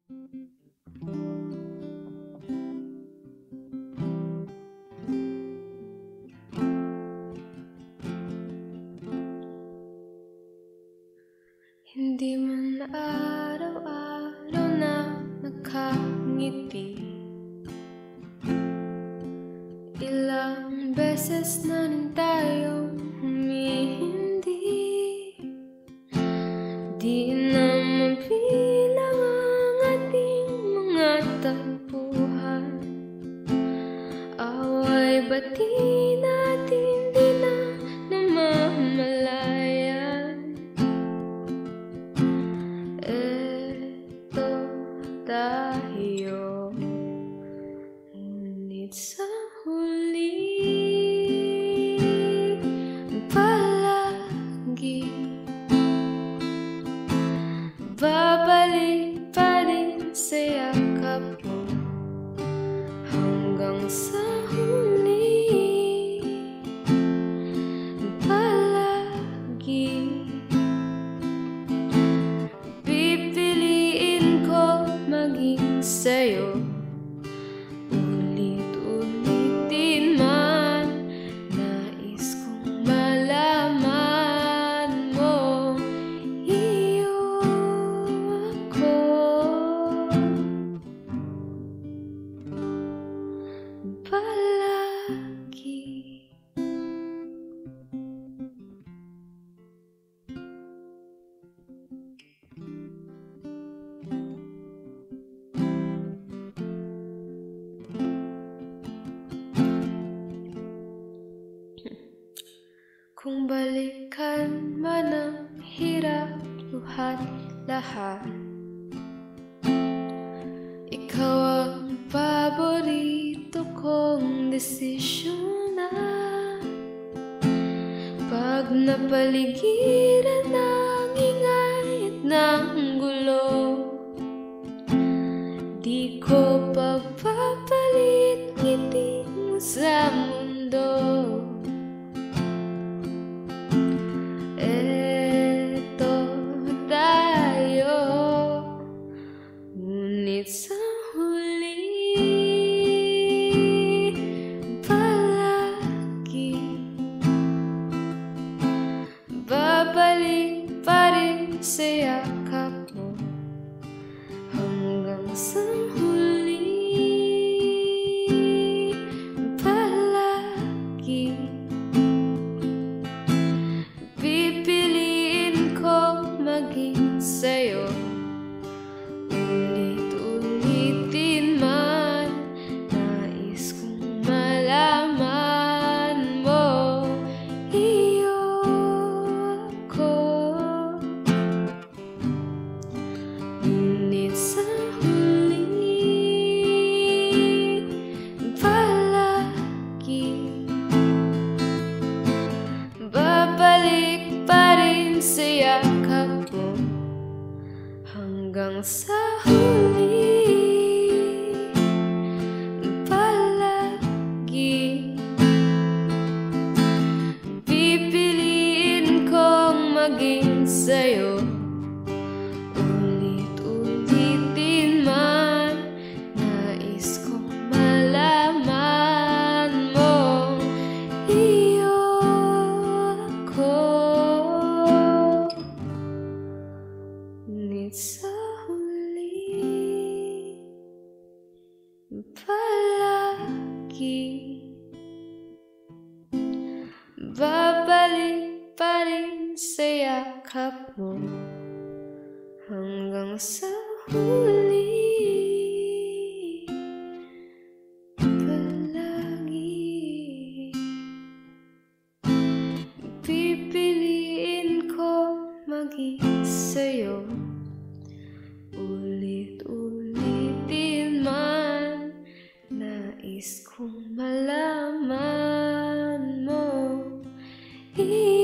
Hindi man araw-araw na nakangiti, ilang beses na rin tayong humihindi. Di na mabilang ang ating mga tagpuan, away bati natin di na namamalayan. Eto tayo, ngunit sa huli palagi babalik pa rin sa yakap mo hanggang sa huli. Palagi pipiliin ko maging sa'yo, ulit-ulitin man. Nais kong malaman mo, iyo ako. Palagi kung balikan man ang hirap, luhat, lahat, ikaw ang paborito kong desisyonan. Pag napaligiran ng ingay at ng gulo, di ko papapalit ngiti mo sa mundo. Eto tayo, ngunit sa huli palagi babalik pa rin sa yakap mo hanggang sa huli. Palagi pipiliin ko maging sa'yo, ulit-ulitin man. Nais kong malaman mo, iyo ako. Ngunit sa huli palagi babalik pa rin sa yakap mo hanggang sa huli. Palagi pipiliin kong maging sa'yo, ulit-ulitin man. Nais kong malaman mo, iyo ako. Ngunit sa huli palagi babalik pa rin sa yakap mo hanggang sa huli. Palagi pipiliin ko maging sa'yo, ulit-ulitin man. Nais kong malaman mo,